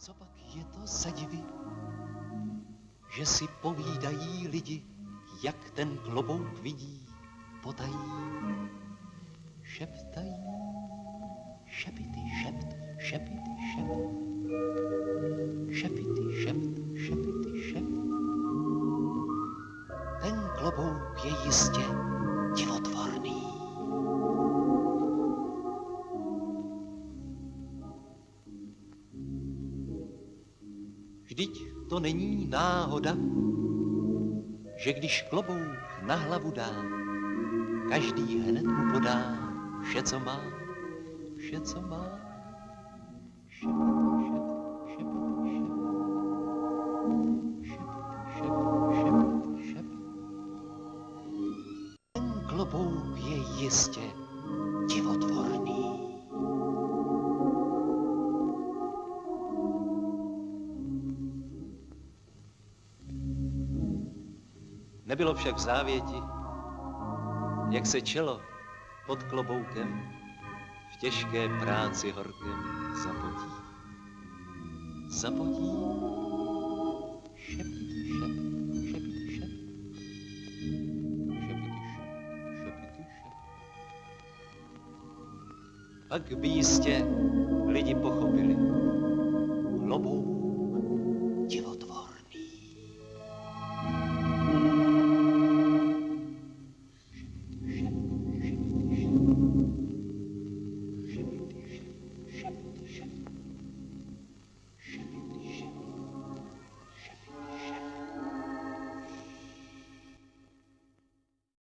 Co pak je to za divy, že si povídají lidi, jak ten klobouk vidí, potají, šeptají, šepity, šept, šepity, šept, šepity, šept, šepity, šept. Ten klobouk je jistě divotvorný. Vždyť to není náhoda, že když klobouk na hlavu dá, každý hned mu podá vše, co má, vše, co má. Šepity, šept, šepity, šept, šepity, šept, šepity, šept. Ten klobouk je jistě divotvorný. Nebylo však v závěti, jak se čelo pod kloboukem v těžké práci horkem zapotí. Zapotí, šepity, šep, šepity, šep, šepity, šep, šepity, šep. Pak by jistě lidi pochopili, klobouk